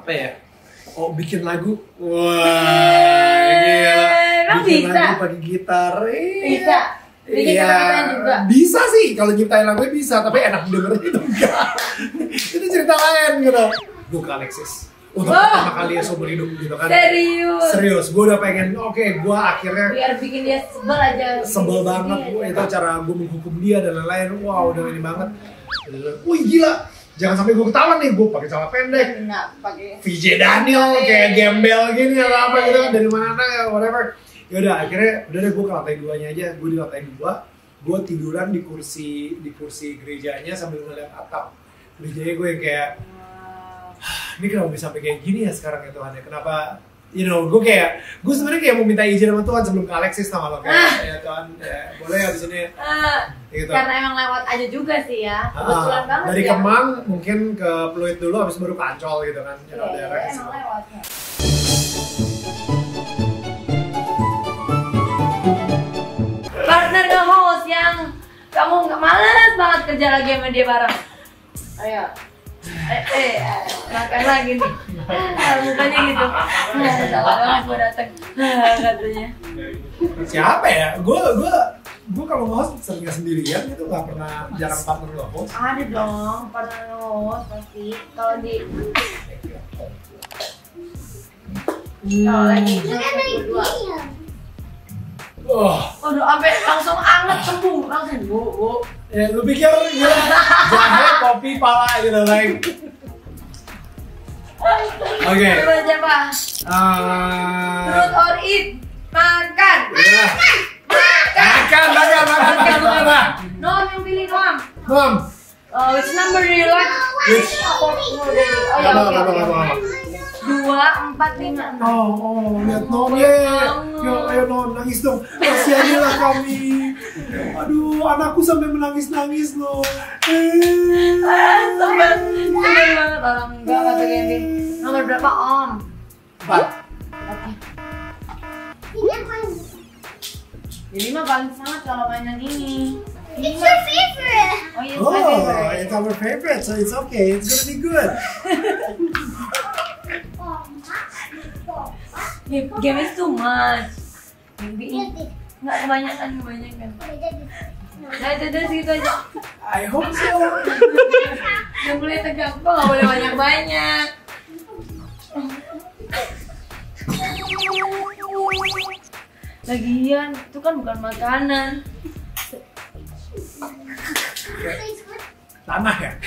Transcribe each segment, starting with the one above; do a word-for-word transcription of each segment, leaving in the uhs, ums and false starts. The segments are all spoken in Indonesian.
apa ya? Oh, bikin lagu. Wah, gila. Emang bikin bisa? lagu pakai gitar. Bisa. Bikin Iya, keren juga. bisa sih kalau nyiptain lagu bisa, tapi enak dengerin itu enggak. Itu cerita lain gitu. Gue ke Alexis untuk Wow. pertama kali ya seumur hidup gitu kan. Serius. Serius, gue udah pengen, oke, okay, gue akhirnya Biar bikin dia sebel aja. sebel banget, gue itu cara gue menghukum dia dan lain-lain. Wow, udah ini banget. Wih gila, jangan sampai gue ketahuan nih, gue pakai celana pendek. Enggak pakai. V J Daniel kayak gembel gini atau apa gitu kan, dari mana ya whatever. Ya udah akhirnya udah deh gue ke lantai duanya aja, gue di lantai dua, gue tiduran di kursi di kursi gerejanya sambil ngeliat atap. Gerejanya gue yang kayak, ini kenapa bisa sampai kayak gini ya sekarang ya Tuhan ya, kenapa, you know, gue kayak, gue sebenarnya kayak mau minta izin sama Tuhan sebelum ke Alexis sama lo kayak, ah. ya Tuhan, ya, boleh abis ini, Uh, gitu. Karena emang lewat aja juga sih ya, kebetulan Ah, banget dari ya. Kemang mungkin ke Pluit dulu, abis baru ke Ancol gitu kan, you know, Iya, daerah ke emang situ. lewat. Partner nge-host yang kamu nggak males banget kerja lagi sama dia bareng. Ayo. Eh, eh, eh, makan lagi nih. Ah, mukanya gitu. Ah, salah banget gue datang. Ah, katanya. Siapa ya? Gue gue gue kalau nge-host seringnya sendirian gitu, nggak pernah jarang partner nge-host. Ada dong partner nge-host pasti. Kalau di kalau lagi berdua. Oh, Waduh, sampai langsung anget sembuh, langsung bu, bu. ya lu pikir gila jahe, kopi, pala gitu like. Oke. Coba siapa? Ah, Truth or eat? Makan. ya. Makan, makan, makan, makan, makan. Noam yang pilih Noam. Mom, Uh, which number do you like? which? Oh ya, Apa, oke, apa, oke. apa, apa. Dua, empat, lima, enam. Oh, oh, lihat Non ya. Yo, ayo Non, nangis dong. Kasihanlah kami. Aduh, anakku sampai menangis-nangis loh. Eh. Ah, sebel, sebel banget orang enggak kata Candy. Nomor berapa Om? Empat. Oke. Jadi mah paling sangat kalau mainan ini. It's your favorite. Oh iya, Oh, my favorite. it's our favorite, so it's okay. It's gonna be good. Game game is too much. Mimpi nggak kebanyakan kebanyakan. Nah itu udah segitu aja. I hope so. Yang boleh tegak kok nggak boleh banyak banyak. Lagian itu kan bukan makanan. Tanah ya?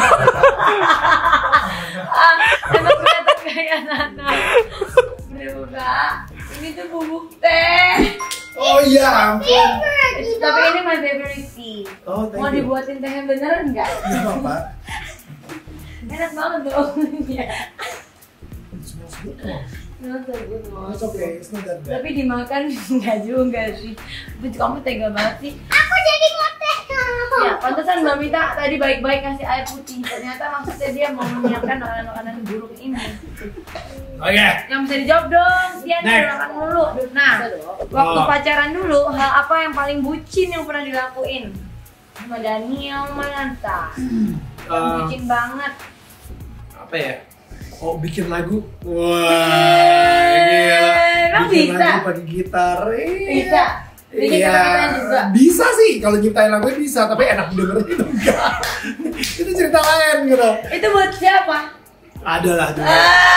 Ah, emang kelihatan kayak tanah. Bener buka. Ini tuh bubuk teh. Oh iya, ampun. Tapi ini my favorite tea. Oh, thank Mau you. dibuatin tehnya beneran nggak? Nggak apa-apa. Enak banget tuh. Iya. It smells good kok. Not so good, Mom. It's okay, it's not that bad. Tapi dimakan nggak juga sih. Tapi kamu tega banget sih. Aku jadi motel. Ya, pantesan Mbak Mita tadi baik-baik kasih air putih. Ternyata maksudnya dia mau menyiapkan makanan-makanan buruk ini. Oke. Yang bisa dijawab dong, Tian Next. makan dulu. Nah, waktu Oh. pacaran dulu, hal apa yang paling bucin yang pernah dilakuin? Sama Daniel Mananta. Yang Uh, bucin banget. apa ya? Oh, bikin lagu. Wah, gila. Emang Bikin bisa? lagu pakai gitar. Bisa. Bikin Iya, keren juga. bisa sih kalau nyiptain lagu bisa, tapi enak dengerin itu enggak. Itu cerita lain gitu. Itu buat siapa? Ada lah dulu.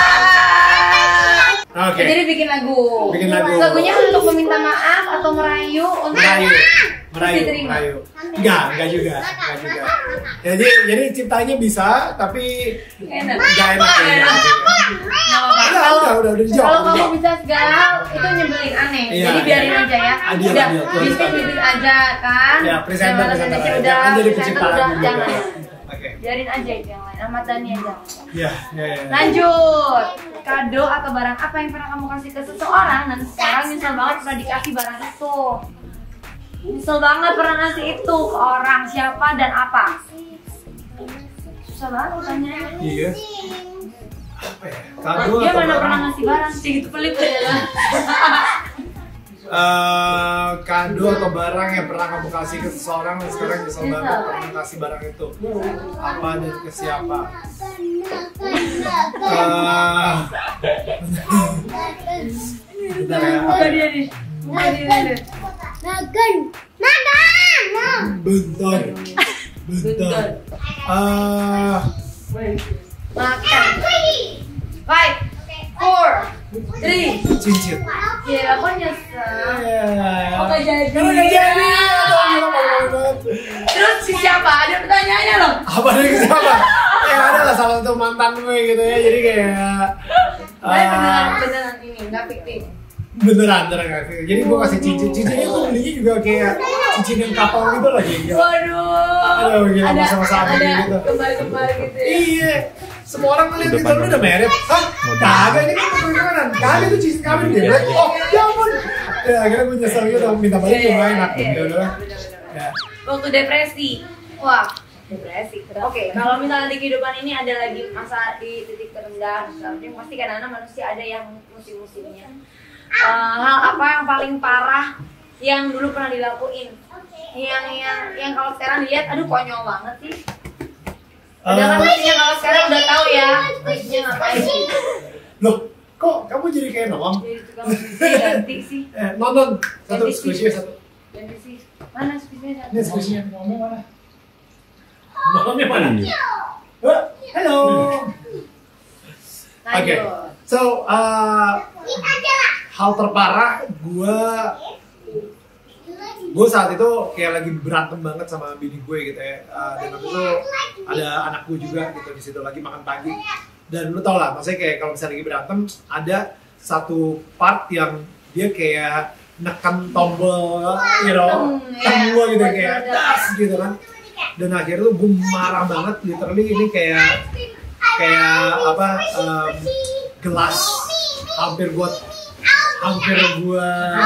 Ah. Oke. Jadi bikin lagu. Bikin lagu. Lagunya untuk meminta maaf atau merayu untuk Merayu, merayu, diterima. merayu. Enggak, enggak juga, enggak juga. Jadi, jadi ciptanya bisa, tapi enak. enggak enak. Nggak ya. enak. Nggak apa-apa. Udah, Kalau- udah, udah, udah dijawab. Kalau udah kamu dijawab. bisa segala hal itu nyebelin aneh. Iya, Jadi biarin iya. aja ya. Adil, Udah, adil, tuh, bisnis adil. bisnis aja kan. Ya, presenter, Jangan presenter presenter aja. udah, Jangan jadi presenter pencipta udah, lagu juga. jangan. Oke. Biarin aja itu yang lain. Ahmad Dhani aja. Ya, ya, ya. Lanjut. Kado atau barang apa yang pernah kamu kasih ke seseorang dan sekarang nyesel banget pernah dikasih barang itu? Nyesel banget pernah ngasih itu ke orang, siapa dan apa? Susah banget pertanyaannya. Iya. Apa ya? Kado Dia atau mana pernah barang? ngasih barang sih gitu pelit ya. Eh, kado atau barang yang pernah kamu kasih ke seseorang dan sekarang nyesel banget pernah kasih barang itu. Apa dan ke siapa? Uh, bentar ya. Muka dia nih. Muka dia nih. Nagan. Nagan. Bentar. Bentar. Uh, Makan. Five, four, three. cincin. Ya, aku nyesel. Yeah. Oh, nggak jadi. Karena nggak jadi. Terus si siapa? Ada pertanyaannya loh. Apa dari siapa? Ya ada lah salah satu mantan gue gitu ya. Jadi kayak Tapi beneran, uh, beneran ini, nggak fiktif. beneran beneran nggak sih? Jadi gue kasih cincin. Cincinnya tuh belinya juga kayak cincin yang kapal gitu lah jadi. Waduh. Aduh, gila, Ada masa-masa ada gitu. kembar-kembar gitu ya. Iya. Semua orang ngeliat itu lu udah married. Hah? Kagak ini kan pernikahan. Kagak itu cincin kawin dia. Oh, ya ampun. Ya akhirnya gue nyesel gitu minta balik Iya, cuma enak. iya, Ya iya, udah. bener-bener. Ya. Waktu depresi. Wah, depresi. Oke, kalau misalnya di kehidupan ini ada lagi masa di titik terendah, misalnya pasti kadang-kadang manusia ada yang musim-musimnya. Uh, hal apa yang paling parah yang dulu pernah dilakuin? Yang yang yang kalau sekarang dilihat, aduh konyol banget sih. Padahal kan Eh, mestinya kalau sekarang udah tahu ya, mestinya ngapain sih? Loh, kok kamu jadi kayak Noam? Jadi tukang squishy ganti sih, Eh, nonton satu Ganti squishy sih. satu. ganti sih. Mana squishy-nya? Ini squishy yang Noamnya mana? Noamnya mana? Eh, Halo. Oke. Lanjut. So, uh, hal terparah gue gue saat itu kayak lagi berantem banget sama bini gue gitu ya. Uh, dan waktu itu ada anak gue juga gitu di situ lagi makan pagi. Dan lu tau lah, maksudnya kayak kalau misalnya lagi berantem ada satu part yang dia kayak neken tombol, you know, tem gue gitu kayak das gitu kan. Dan akhirnya tuh gue marah banget, literally ini kayak kayak apa um, gelas hampir buat hampir gue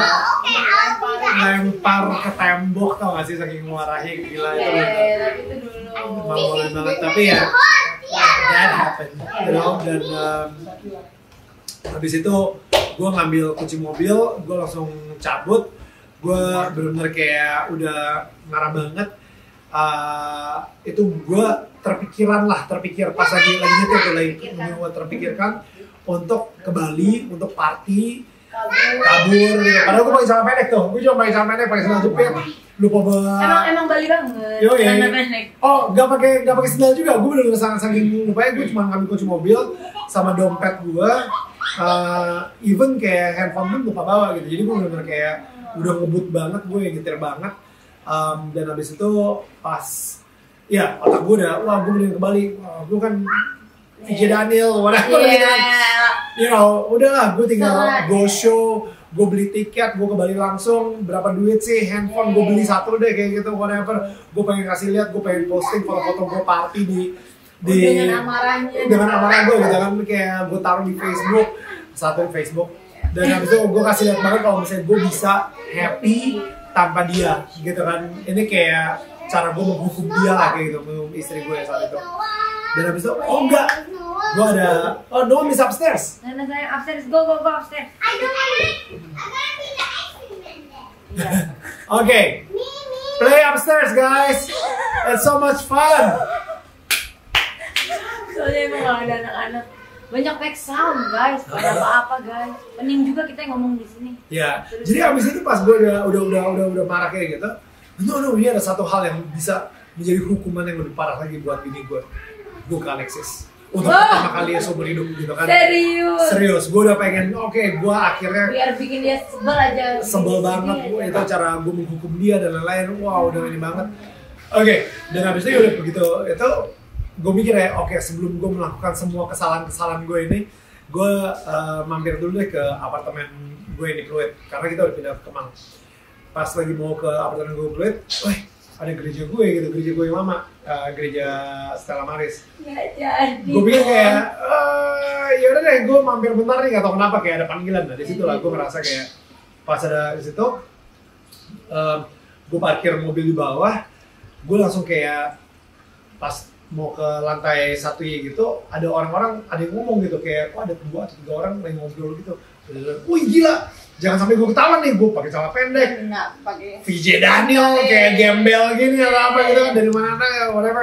lempar ke tembok, tau gak sih saking marahnya gila itu. Eh, tapi itu dulu. Malu banget, tapi ya that happened, you know. Dan um, habis itu gue ngambil kunci mobil, gue langsung cabut, gue bener-bener kayak udah marah banget. Uh, itu gue terpikiran lah, terpikir pas lagi lagi nyetir tuh lagi gue terpikirkan untuk ke Bali, untuk party, kabur gitu. Padahal gue pakai celana pendek tuh, gue cuma pakai celana pendek, pakai sandal jepit, lupa bawa. Emang emang Bali banget. Yo, iya. Celana pendek. Oh, nggak pakai nggak pakai sandal juga. Gue bener-bener sangat saking lupanya. Gue cuma ngambil kunci mobil sama dompet gue. Uh, even kayak handphone pun lupa bawa gitu. Jadi gue bener-bener kayak udah ngebut banget, gue yang nyetir banget. Um, dan habis itu pas, ya otak gue udah, wah gue mending ke Bali. Wah, gue kan V J Daniel, whatever gitu kan. You know, udahlah gue tinggal go show. Gue beli tiket, gue ke Bali langsung, berapa duit sih, handphone gue beli satu deh kayak gitu, whatever. Gue pengen kasih lihat, gue pengen posting foto-foto gue party di di dengan amarahnya, dengan amarah gue gitu kan, kayak gue taruh di Facebook, satu di Facebook. Dan habis itu gue kasih lihat banget kalau misalnya gue bisa happy tanpa dia, gitu kan. Ini kayak cara gue menghukum dia lah kayak gitu, menghukum istri gue saat itu. Dan habis itu, oh enggak, gue ada, oh no one is upstairs. Nana saya upstairs, go go go upstairs. Okay, play upstairs guys. It's so much fun. Soalnya emang gak ada anak-anak. Banyak back sound guys, gak ada apa-apa guys. Mending juga kita yang ngomong di sini. Ya, jadi abis itu pas gue udah udah udah udah udah marah kayak gitu, no no ini ada satu hal yang bisa menjadi hukuman yang lebih parah lagi buat bini gue. Gue ke Alexis untuk Wah. pertama kali ya seumur hidup gitu kan. Serius. Serius, gue udah pengen, oke, okay, gue akhirnya Biar bikin dia sebel aja. sebel banget, gue itu cara gue menghukum dia dan lain-lain. Wow, udah ini banget. Oke, okay, dan abis itu udah begitu itu, gue mikir ya, oke okay, sebelum gue melakukan semua kesalahan-kesalahan gue ini, gue uh, mampir dulu deh ke apartemen gue yang di Pluit, karena kita udah pindah ke Kemang. Pas lagi mau ke apartemen gue Pluit, wah ada gereja gue gitu, gereja gue yang lama, uh, gereja Stella Maris. Ya jadi. Gue pikir kayak, uh, ya udah deh, gue mampir bentar nih, gak tau kenapa kayak ada panggilan. Nah di situ lah gue ngerasa kayak pas ada di situ, uh, gue parkir mobil di bawah, gue langsung kayak pas mau ke lantai satu ya gitu, ada orang-orang, ada yang ngomong gitu kayak, wah ada dua atau tiga orang lagi ngobrol gitu. Wih gila, jangan sampai gue ketahuan nih, gue pakai celana pendek. Enggak pakai. V J Daniel kayak gembel gini atau apa gitu kan, dari mana whatever.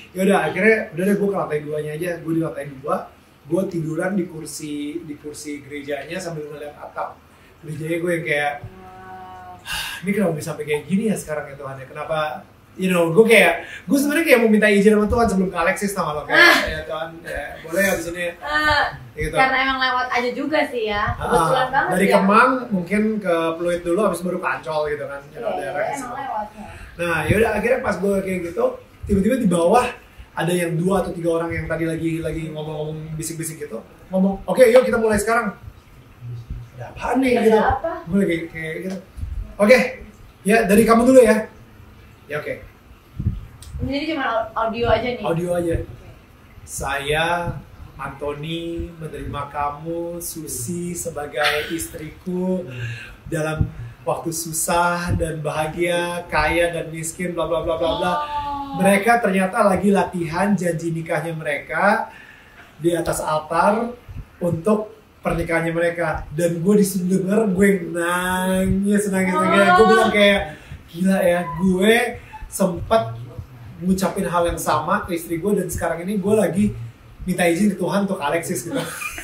Ya udah akhirnya udah deh gue ke lantai duanya aja, gue di lantai dua, gue tiduran di kursi di kursi gerejanya sambil ngeliat atap gerejanya. Gue yang kayak ini kenapa bisa sampai kayak gini ya sekarang ya Tuhan ya, kenapa you know, gue kayak, gue sebenarnya kayak mau minta izin sama Tuhan sebelum ke Alexis sama lo kayak, ah. ya Tuhan, ya, boleh abis ini uh, gitu. Karena emang lewat aja juga sih ya, kebetulan uh, banget dari ya. Kemang mungkin ke Pluit dulu, abis baru ke Ancol gitu kan, yeah, daerah yeah, emang lewat ya. Nah yaudah akhirnya pas gue kayak gitu, tiba-tiba di bawah ada yang dua atau tiga orang yang tadi lagi lagi ngomong-ngomong bisik-bisik gitu, ngomong, oke okay, yuk kita mulai sekarang. Ada apaan nih gitu, gue lagi kayak gitu, oke, okay, ya dari kamu dulu ya, ya oke. Okay. Jadi cuma audio aja nih? Audio aja. Saya, Anthony, menerima kamu, Susi, sebagai istriku dalam waktu susah dan bahagia, kaya dan miskin, bla bla bla bla bla. Mereka ternyata lagi latihan janji nikahnya mereka di atas altar untuk pernikahannya mereka. Dan gue disitu denger, gue nangis, nangis, nangis. Gue bilang kayak, gila ya, gue sempet ngucapin hal yang sama ke istri gue dan sekarang ini gue lagi minta izin ke Tuhan untuk Alexis gitu.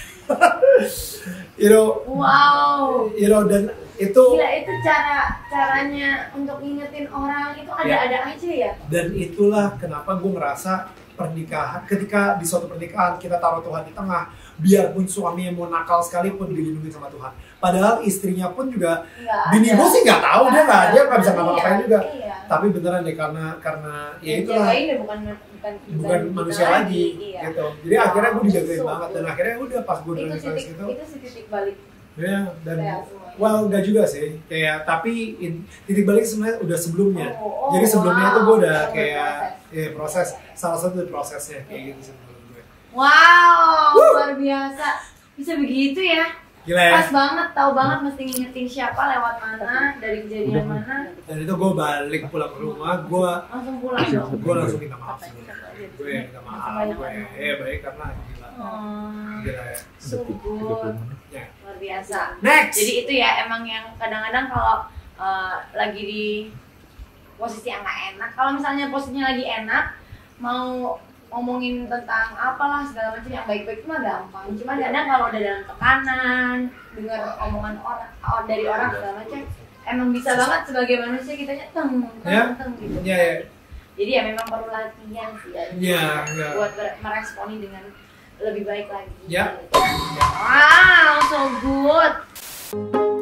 You know, wow. You know, dan itu gila, itu cara caranya untuk ngingetin orang itu ada-ada ya. Aja ya. Dan itulah kenapa gue ngerasa pernikahan, ketika di suatu pernikahan kita taruh Tuhan di tengah, biarpun suaminya mau nakal sekalipun dilindungi sama Tuhan. Padahal istrinya pun juga, bini gue sih nggak tahu, dia nggak dia nggak bisa ngapa-ngapain juga. Iya. Tapi beneran deh karena karena ya itulah bukan bukan, bukan manusia lagi iya. Gitu. Jadi oh, akhirnya gue dijagain so, banget dan akhirnya udah pas gue udah nangis gitu. Itu sih titik balik. Ya dan well enggak juga sih kayak tapi in, titik balik sebenarnya udah sebelumnya. Oh, oh, jadi sebelumnya wow. Tuh gue udah kayak ya proses salah satu prosesnya kayak gitu sih menurut gue. Wow, Woo! Luar biasa. Bisa begitu ya. Gila ya? Pas banget, tahu banget mesti ngingetin siapa, lewat mana, dari kejadian mana. Dan itu gue balik pulang ke rumah, gue langsung pulang dong. Gue langsung minta maaf. Gue minta maaf, gue eh baik karena gila. Oh, gila ya. So good. Ya. Luar biasa. Next. Jadi itu ya emang yang kadang-kadang kalau uh, lagi di posisi yang nggak enak, kalau misalnya posisinya lagi enak, mau ngomongin tentang apalah segala macam yang baik-baik itu mah gampang. Cuma kadang kalau udah dalam tekanan, dengar omongan orang dari orang segala macam, emang bisa banget sebagai manusia kitanya teng teng teng gitu. Iya, iya. Jadi ya memang perlu latihan sih ya. Iya, iya. Buat meresponi dengan lebih baik lagi. Ya. Wow, so good.